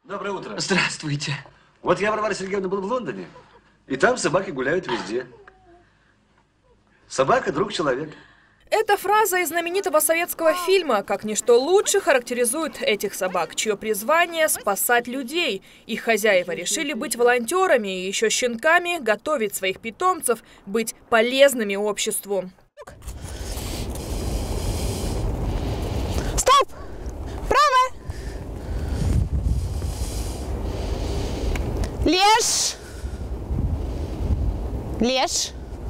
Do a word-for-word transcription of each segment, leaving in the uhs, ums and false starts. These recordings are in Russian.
Доброе утро. Здравствуйте. Вот я, Варвара Сергеевна, был в Лондоне, и там собаки гуляют везде. Собака – друг человека. Эта фраза из знаменитого советского фильма как ничто лучше характеризует этих собак, чье призвание – спасать людей. Их хозяева решили быть волонтерами и еще щенками, готовить своих питомцев, быть полезными обществу. Стоп! Право! Лешь! Лешь!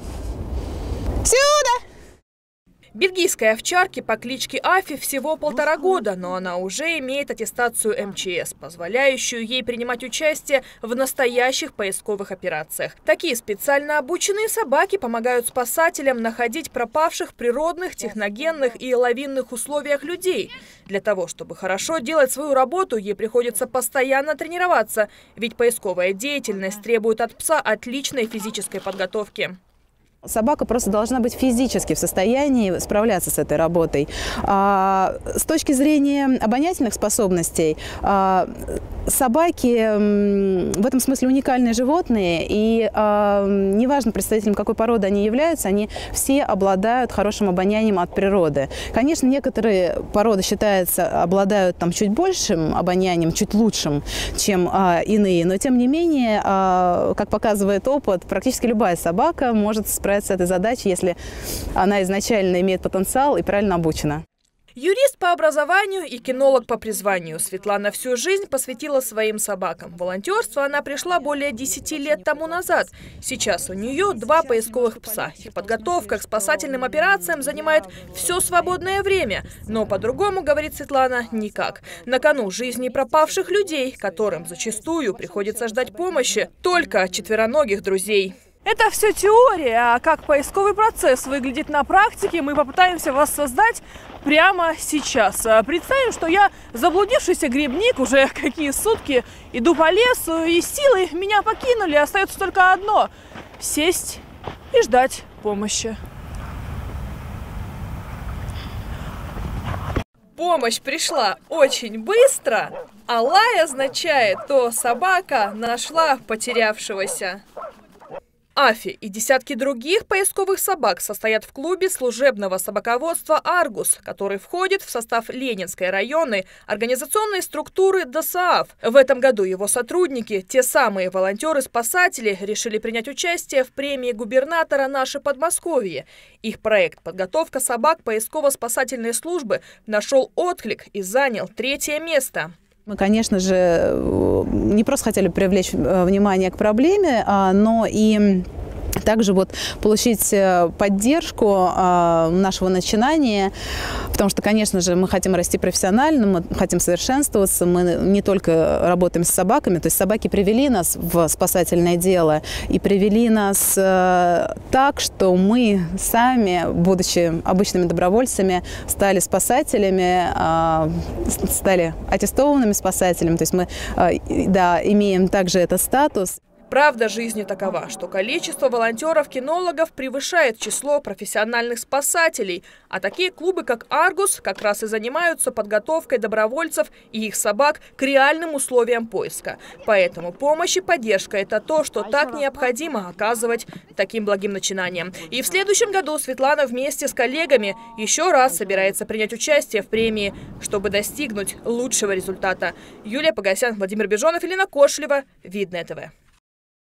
Сюда! Бельгийской овчарке по кличке Афи всего полтора года, но она уже имеет аттестацию эм че эс, позволяющую ей принимать участие в настоящих поисковых операциях. Такие специально обученные собаки помогают спасателям находить пропавших в природных, техногенных и лавинных условиях людей. Для того, чтобы хорошо делать свою работу, ей приходится постоянно тренироваться, ведь поисковая деятельность требует от пса отличной физической подготовки. Собака просто должна быть физически в состоянии справляться с этой работой. А, с точки зрения обонятельных способностей, а, собаки в этом смысле уникальные животные, и а, неважно, представителям какой породы они являются, они все обладают хорошим обонянием от природы. Конечно, некоторые породы, считается, обладают там чуть большим обонянием, чуть лучшим, чем а, иные, но тем не менее, а, как показывает опыт, практически любая собака может справиться с этой задачей, если она изначально имеет потенциал и правильно обучена. Юрист по образованию и кинолог по призванию, Светлана всю жизнь посвятила своим собакам. В волонтерство она пришла более десяти лет тому назад. Сейчас у нее два поисковых пса. Их подготовка к спасательным операциям занимает все свободное время. Но по-другому, говорит Светлана, никак. На кону жизни пропавших людей, которым зачастую приходится ждать помощи только от четвероногих друзей. Это все теория, а как поисковый процесс выглядит на практике, мы попытаемся воссоздать прямо сейчас. Представим, что я заблудившийся грибник, уже какие сутки иду по лесу, и силы меня покинули, остается только одно – сесть и ждать помощи. Помощь пришла очень быстро, а лай означает, что собака нашла потерявшегося. Афи и десятки других поисковых собак состоят в клубе служебного собаководства «Аргус», который входит в состав Ленинской районной организационной структуры дэ эс а а эф. В этом году его сотрудники, те самые волонтеры-спасатели, решили принять участие в премии губернатора «Наше Подмосковье». Их проект «Подготовка собак поисково-спасательной службы» нашел отклик и занял третье место. Мы, конечно же, не просто хотели привлечь внимание к проблеме, но и также вот получить поддержку нашего начинания, потому что, конечно же, мы хотим расти профессионально, мы хотим совершенствоваться, мы не только работаем с собаками, то есть собаки привели нас в спасательное дело и привели нас так, что мы сами, будучи обычными добровольцами, стали спасателями, стали аттестованными спасателями, то есть мы, да, имеем также этот статус. Правда жизни такова, что количество волонтеров-кинологов превышает число профессиональных спасателей, а такие клубы, как «Аргус», как раз и занимаются подготовкой добровольцев и их собак к реальным условиям поиска. Поэтому помощь и поддержка – это то, что так необходимо оказывать таким благим начинаниям. И в следующем году Светлана вместе с коллегами еще раз собирается принять участие в премии, чтобы достигнуть лучшего результата. Юлия Погосян, Владимир Бежонов, Елена Кошлева, Видное ТВ.